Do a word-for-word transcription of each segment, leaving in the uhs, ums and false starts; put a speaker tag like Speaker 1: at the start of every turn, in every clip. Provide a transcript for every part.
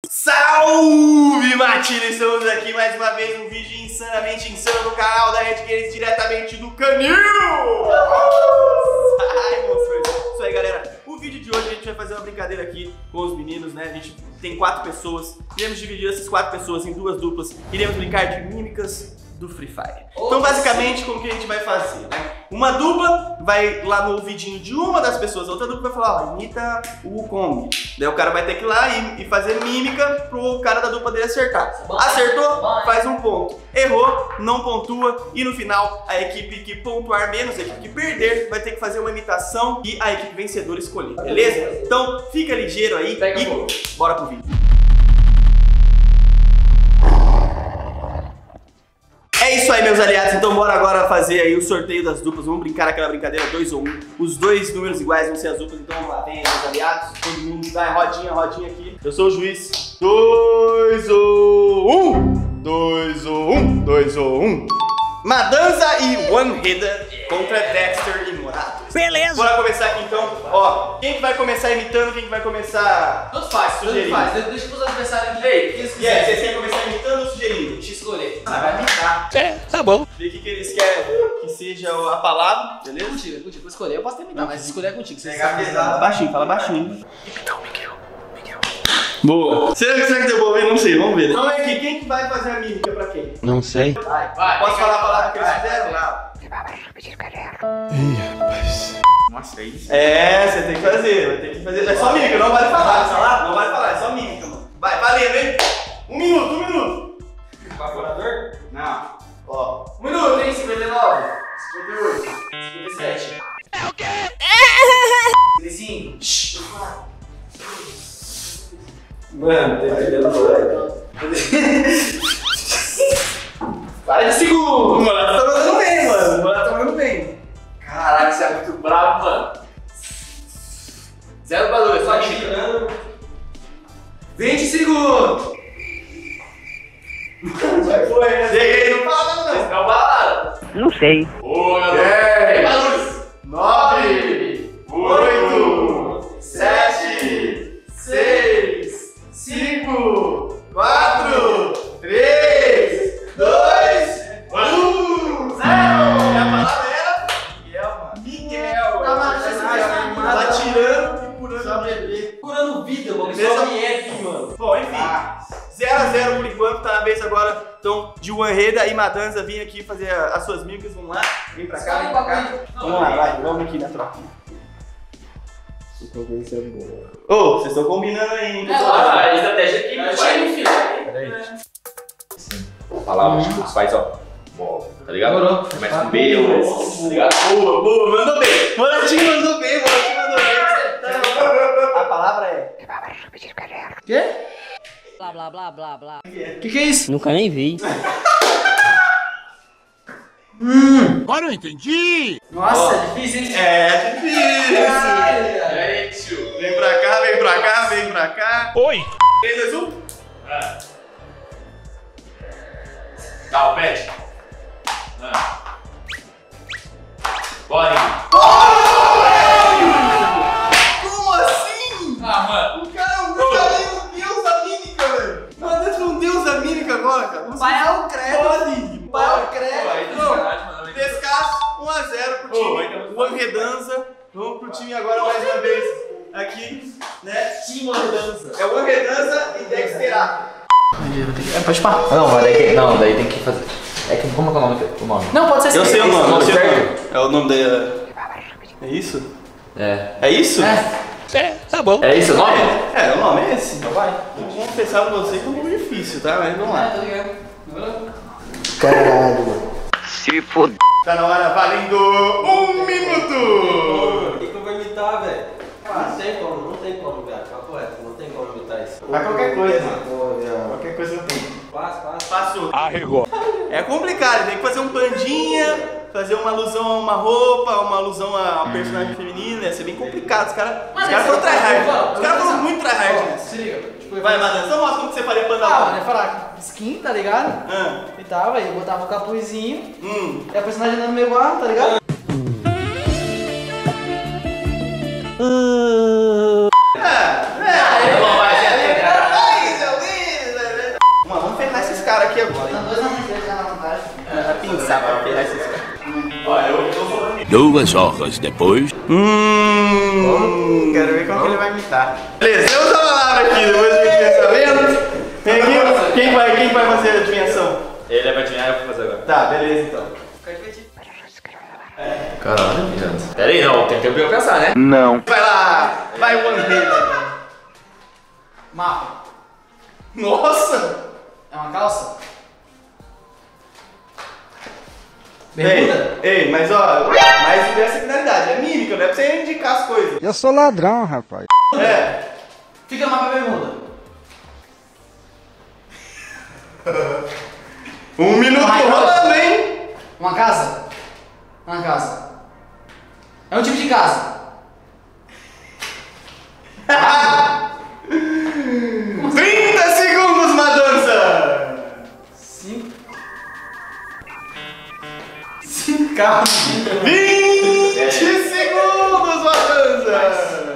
Speaker 1: Salve Matilha! Estamos aqui mais uma vez num vídeo insanamente insano no canal da Red Games, diretamente do Canil! Ai, monstros! Isso aí, galera. O vídeo de hoje a gente vai fazer uma brincadeira aqui com os meninos, né? A gente tem quatro pessoas. Iremos dividir essas quatro pessoas em duas duplas. Iremos brincar de mímicas do Free Fire. Então, basicamente, como que a gente vai fazer, né? Uma dupla vai lá no ouvidinho de uma das pessoas, a outra dupla vai falar, ó, imita o Kong. Daí o cara vai ter que ir lá e, e fazer mímica pro cara da dupla dele acertar. Acertou, faz um ponto. Errou, não pontua. E no final, a equipe que pontuar menos, a equipe que perder, vai ter que fazer uma imitação e a equipe vencedora escolher, beleza? Então, fica ligeiro aí e bora pro vídeo. É isso aí, meus aliados, então bora agora fazer aí o sorteio das duplas. Vamos brincar aquela brincadeira dois ou um. Os dois números iguais vão ser as duplas, então vamos lá. Vem aí, meus aliados, todo mundo vai, rodinha, rodinha aqui. Eu sou o juiz. dois ou um. dois ou um. dois ou um. Madanza e One Header contra Dexter e Morato.
Speaker 2: Beleza!
Speaker 1: Bora começar aqui então. Ó, quem que vai começar imitando, quem que vai começar
Speaker 3: Tanto faz,
Speaker 1: sugerindo?
Speaker 3: tanto faz. Deixa os adversários aqui. Ei, quem
Speaker 1: E aí, vocês querem começar imitando ou sugerindo?
Speaker 3: Deixa eu escolher.
Speaker 1: Ah, vai imitar.
Speaker 2: É, tá bom.
Speaker 1: Vê o que, que eles querem que seja a palavra, beleza?
Speaker 3: Contigo, é contigo. Vou escolher. Eu posso terminar, mas escolher é contigo. Você
Speaker 1: Pegar pesado. Baixinho, fala baixinho. Então, Miguel. Miguel. Boa. Será, será que deu bom? Eu não sei, vamos ver. Então é aqui, quem que vai fazer a mímica pra quem?
Speaker 2: Não sei.
Speaker 1: Vai,
Speaker 3: vai.
Speaker 1: Posso falar a palavra que eles
Speaker 3: vai,
Speaker 1: fizeram?
Speaker 3: vai.
Speaker 2: Ih, rapaz.
Speaker 1: Nossa, é isso? É, você tem que fazer, vai ter que fazer. É só mímica, não vale falar. falar? Não vale falar, é só mímica, mano. Vai, valendo, hein? Um minuto, um minuto.
Speaker 3: Evaporador?
Speaker 1: Não. Ó.
Speaker 3: Um minuto, hein? cinquenta e nove. cinquenta e oito. cinquenta e sete.
Speaker 2: É o quê?
Speaker 3: cinquenta e cinco.
Speaker 1: Mano, tem que ver.
Speaker 3: Para de segundo.
Speaker 1: O moleque tá mandando bem, mano. O moleque tá mandando bem.
Speaker 3: Caraca, você é muito bravo, mano. Zero pra dois, só tirando. vinte segundos.
Speaker 1: Vai, foi, né? Cheguei, não fala nada, não.
Speaker 3: Calma lá.
Speaker 2: Não sei.
Speaker 3: Boa, galera.
Speaker 1: dez, nove, oito, sete, seis, cinco, quatro, três, dois, um, zero! E a palavra era Miguel, mano. Miguel!
Speaker 3: Tá matando,
Speaker 1: Tá tirando e curando.
Speaker 3: Só beber. Curando vida, mano.
Speaker 1: Beleza?
Speaker 3: Só me é, mano.
Speaker 1: Bom, enfim. zero a zero por enquanto, tá na vez agora então, de One Header e Madanza vir aqui fazer as suas mímicas. Vamos lá, vem pra cá, vem pra cá. Vamos lá, vai, vamos aqui na troca. Ô, oh, vocês estão combinando aí, hein?
Speaker 3: É, lá, a estratégia aqui, não tinha no final.
Speaker 4: Peraí. Palavras, tipo, você faz, ó. Bola, tá ligado?
Speaker 3: Demorou.
Speaker 4: Começa com B, ou tá ligado?
Speaker 1: Boa, boa, mandou bem. Moratinho mandou bem, Moratinho mandou bem. A palavra é...
Speaker 3: Quê?
Speaker 2: Blá, blá, blá, blá, blá.
Speaker 3: Que que é isso?
Speaker 2: Nunca nem vi.
Speaker 3: Hum.
Speaker 2: Agora eu entendi.
Speaker 3: Nossa, é difícil, hein?
Speaker 1: É difícil.
Speaker 3: Caralho.
Speaker 4: tio.
Speaker 1: Vem pra cá, vem pra cá, vem pra cá.
Speaker 2: Oi.
Speaker 1: três, dois, um.
Speaker 4: Ah. Tá, o pet. Ah. Bora, hein?
Speaker 1: Como assim?
Speaker 4: Ah, mano.
Speaker 1: O cara, o cara é um deus da mímica, velho. Mas Deus é um deus da mímica agora, cara. Você
Speaker 3: Vai ao
Speaker 1: não
Speaker 3: credo.
Speaker 1: pode. Vai ao credo.
Speaker 4: Pô, aí tá de verdade, mano.
Speaker 1: Descasso, um a zero pro
Speaker 4: Pô,
Speaker 1: time.
Speaker 4: vai ter muito
Speaker 1: One Redanza. Vamos pro time agora mais uma vez. Aqui, né?
Speaker 3: Time One Redanza.
Speaker 1: É One Redanza e Dexterato.
Speaker 3: É, pode parar.
Speaker 4: Não, mas daí tem, não, daí tem que fazer. É que como é que é o nome? O nome?
Speaker 3: Não, pode ser
Speaker 1: Eu sei o nome, eu sei o
Speaker 4: certo?
Speaker 1: nome. É o nome da... É isso?
Speaker 4: É.
Speaker 1: É isso?
Speaker 3: É.
Speaker 2: É, tá bom.
Speaker 4: É isso o nome?
Speaker 1: É, o nome é esse. Então vai. Vamos pensar pra você que é um nome difícil, tá? Mas vamos lá.
Speaker 3: Tá ligado?
Speaker 1: Caralho, mano.
Speaker 2: Se foder.
Speaker 1: Tá na hora, valendo um minuto!
Speaker 5: O que, que eu vou imitar, velho? Não tem como, não tem como, velho. Papo reto, não tem como imitar isso.
Speaker 1: Faz qualquer coisa, mano.
Speaker 5: Pô, viado.
Speaker 1: Qualquer coisa eu tenho.
Speaker 5: Passa, passa.
Speaker 1: Passou.
Speaker 2: Arregou.
Speaker 1: É complicado, tem que fazer um pandinha, fazer uma alusão a uma roupa, uma alusão a uma personagem feminina, ia ser bem complicado. Os caras os caras foram tryhard. Os caras foram muito tryhard nessa.
Speaker 3: Se liga. Tipo,
Speaker 1: Vai, Madan, só mostra como que você faria panda
Speaker 3: Ah,
Speaker 1: lá.
Speaker 3: mano, ia falar skin, tá ligado?
Speaker 1: Ah,
Speaker 3: E tava, aí eu botava o capuzinho
Speaker 1: hum.
Speaker 3: e a personagem andando meio ar, tá ligado?
Speaker 1: É, é, é,
Speaker 3: não vai ser
Speaker 1: é, é, é, é, é, é,
Speaker 6: Duas horas depois.
Speaker 1: Hum, quero ver como que ele vai imitar. Beleza, temos a palavra aqui, depois do pensamento. Vem aqui, quem vai, quem vai fazer a adivinhação?
Speaker 4: Ele vai adivinhar, eu vou fazer agora.
Speaker 1: Tá, beleza então.
Speaker 4: Caralho, mirando. Pera aí, não, tem tempo pra eu pensar, né?
Speaker 6: Não.
Speaker 1: Vai lá, vai One Head.
Speaker 5: Mapa.
Speaker 1: Nossa!
Speaker 5: É uma calça?
Speaker 1: Ei,
Speaker 5: Bermuda?
Speaker 1: ei, mas ó, mais dessa finalidade, é mímica, não é pra você indicar as coisas.
Speaker 7: Eu sou ladrão, rapaz.
Speaker 1: É.
Speaker 5: Fica no mapa bermuda.
Speaker 1: Um minuto
Speaker 5: Vai,
Speaker 1: rolando, hein?
Speaker 5: Uma casa? Uma casa. É um tipo de casa.
Speaker 1: trinta segundos, Madança!
Speaker 5: Cinco. Cinco carros.
Speaker 1: vinte segundos, Madança!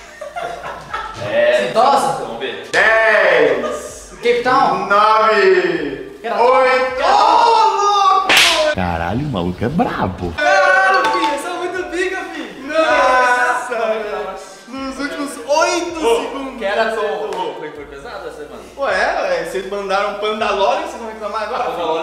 Speaker 4: É.
Speaker 5: Sentosa?
Speaker 4: Vamos ver.
Speaker 1: dez,
Speaker 5: Cape Town?
Speaker 1: nove,
Speaker 5: Era-
Speaker 1: oito,
Speaker 5: Era-
Speaker 1: oh, louco!
Speaker 6: Caralho, o maluco é brabo.
Speaker 5: Caralho, filho, você é muito pica, filho.
Speaker 1: Nossa! Nos últimos oito segundos!
Speaker 4: Que era com. Foi, foi pesado essa semana?
Speaker 1: Ué, ué, vocês mandaram Pandalore, vocês vão reclamar agora?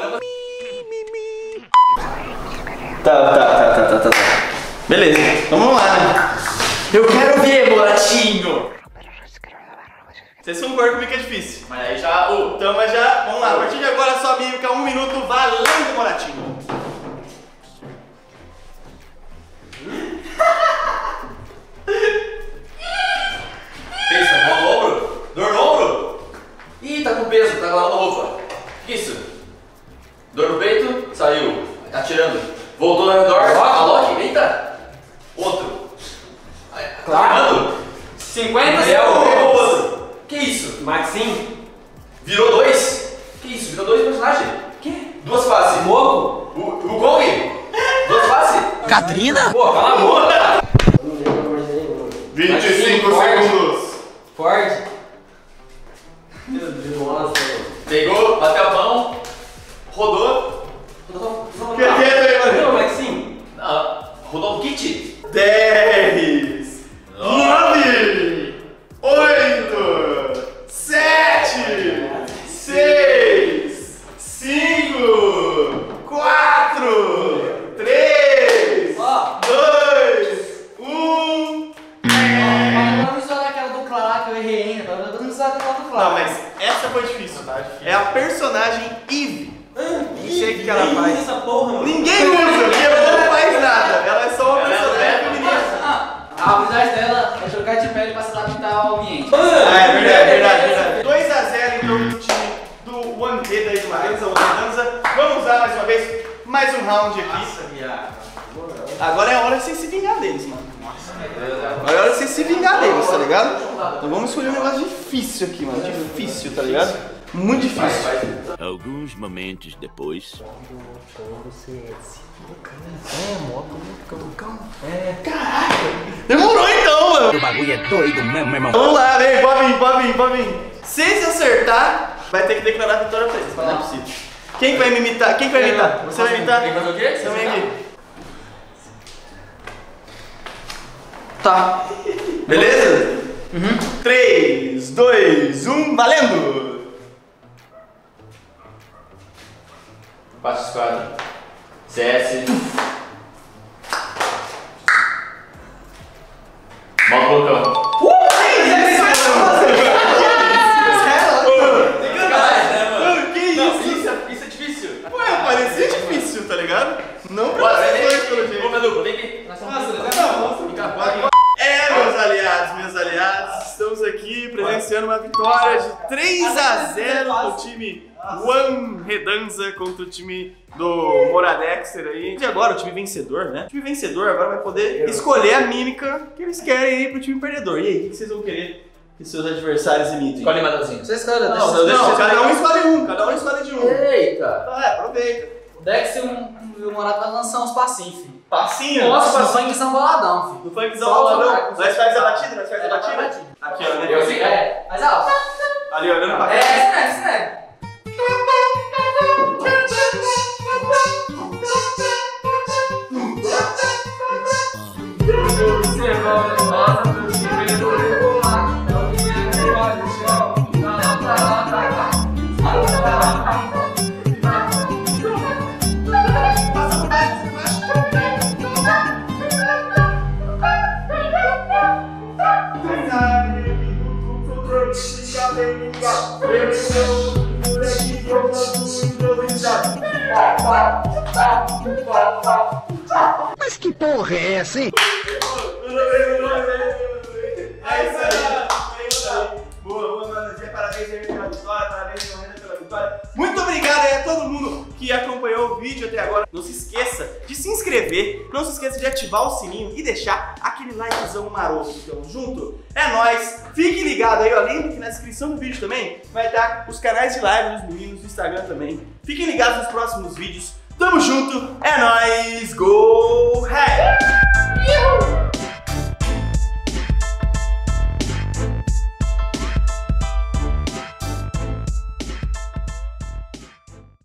Speaker 1: Tá, tá, tá, tá, tá, tá, tá. Beleza, então vamos lá, né?
Speaker 4: Eu quero ver, Moratinho!
Speaker 1: Vocês concordam comigo que é difícil.
Speaker 4: Mas aí já. Ô,
Speaker 1: Então, mas já, vamos lá, a partir de agora só mímica, um minuto valendo, Moratinho.
Speaker 4: fez, tá dor no ombro? Dor no ombro? Ih, tá com peso, tá lá na roupa. Que isso? Dor no peito, saiu. Atirando. Voltou no redor. A Loki, eita! Outro. Claro!
Speaker 5: cinquenta
Speaker 4: Pegou
Speaker 5: segundos.
Speaker 4: outro. Que isso?
Speaker 5: Maxim?
Speaker 4: Virou dois? Que isso? Virou dois personagens? Que? Duas faces.
Speaker 5: Mogo?
Speaker 4: O, o Kong? Duas faces?
Speaker 6: Catrina?
Speaker 4: Pô, cala a boca!
Speaker 1: vinte e cinco
Speaker 5: Ford.
Speaker 1: segundos.
Speaker 5: Ford?
Speaker 4: Pegou, bateu a mão, rodou.
Speaker 1: Fica quieto aí, mano.
Speaker 5: Não, Maxim?
Speaker 4: Não, rodou o kit.
Speaker 1: dez, nove, oito, sete, seis, cinco, quatro, três,
Speaker 5: Ó.
Speaker 1: dois, um.
Speaker 5: Vamos usar aquela do Clara que eu errei ainda. Vamos usar aquela do Clara.
Speaker 1: Não, mas essa foi difícil, tá? É a personagem Eve. Nem sei o que ela faz.
Speaker 5: Essa porra, mano.
Speaker 1: Ninguém usa, porque ela não faz nada. Ela é só uma
Speaker 4: Ela é
Speaker 1: personagem
Speaker 4: do
Speaker 1: feminina.
Speaker 5: Ah, a habilidade dela é trocar de pele pra se adaptar ao ambiente.
Speaker 1: Ah, é verdade, verdade, verdade. dois a zero então pro time do One Head aí do Maranza, One Hedanza. Vamos usar mais uma vez, mais um round aqui. Agora é a hora de vocês se vingar deles, mano. Agora é a hora de vocês se vingar deles, tá ligado? Então vamos escolher um negócio difícil aqui, mano. Difícil, tá ligado? Muito difícil.
Speaker 6: Alguns momentos depois.
Speaker 1: Demorou então, mano.
Speaker 6: O bagulho é doido mesmo, meu irmão.
Speaker 1: Vamos lá, vem, pode vir, pode vir, pode vir. Se eles acertar, vai ter que declarar a vitória pra eles, não é possível. Quem vai me imitar? Quem vai imitar? Você vai imitar?
Speaker 4: Tem que fazer o quê?
Speaker 1: Então vem aqui.
Speaker 5: Tá.
Speaker 1: Beleza? Uhum. três, dois, um, valendo!
Speaker 4: quatro por quatro. C S. Moto Blocão.
Speaker 1: Que isso?
Speaker 4: Isso é, isso é difícil.
Speaker 1: Ué, parecia difícil, tá ligado? Não pra
Speaker 4: Bora,
Speaker 1: vocês
Speaker 4: vem,
Speaker 1: dois,
Speaker 4: vem.
Speaker 1: pelo jeito.
Speaker 4: Ô, meu duplo, vem aqui.
Speaker 1: É, meus aliados, meus aliados, estamos aqui presenciando uma vitória de três a zero do time One Hedanza contra o time do Moradexter aí. E agora o time vencedor, né? O time vencedor agora vai poder escolher a mímica que eles querem aí pro time perdedor. E aí, o que vocês vão querer que seus adversários imitem?
Speaker 4: Escolhe Madãozinho.
Speaker 5: Vocês escolhem,
Speaker 1: Não,
Speaker 5: deixa
Speaker 1: não,
Speaker 5: deixa vocês
Speaker 1: cada um
Speaker 5: pegarem.
Speaker 1: escolhe um, cada um escolhe de um.
Speaker 4: Eita.
Speaker 1: Vai, aproveita.
Speaker 5: O Dex e o um, um Morato vai lançar uns passinhos, filho.
Speaker 1: Passinho?
Speaker 5: Nossa, os passinhos são boladão, filho.
Speaker 1: No funkzão
Speaker 5: Só
Speaker 1: boladão.
Speaker 5: os-
Speaker 1: Nós faz a batida, nós faz a
Speaker 5: É,
Speaker 1: batida.
Speaker 5: batida.
Speaker 1: Aqui, ó, né?
Speaker 4: Eu sei.
Speaker 5: É, mas ó.
Speaker 1: Ali, olhando pra cá.
Speaker 5: É, esse né, esse né.
Speaker 6: Mas que porra é essa, hein?
Speaker 1: É isso aí. Boa, boa, mano. Parabéns aí pela vitória, parabéns pela vitória. Muito obrigado aí a todo mundo que acompanhou o vídeo até agora. Não se esqueça de se inscrever, não se esqueça de ativar o sininho e deixar aquele likezão maroto. Tamo junto? É nóis. Fique ligado aí, ó. Lembre que na descrição do vídeo também vai estar os canais de live dos meninos do Instagram também. Fiquem ligados nos próximos vídeos. Tamo junto, é nóis, go! Hey!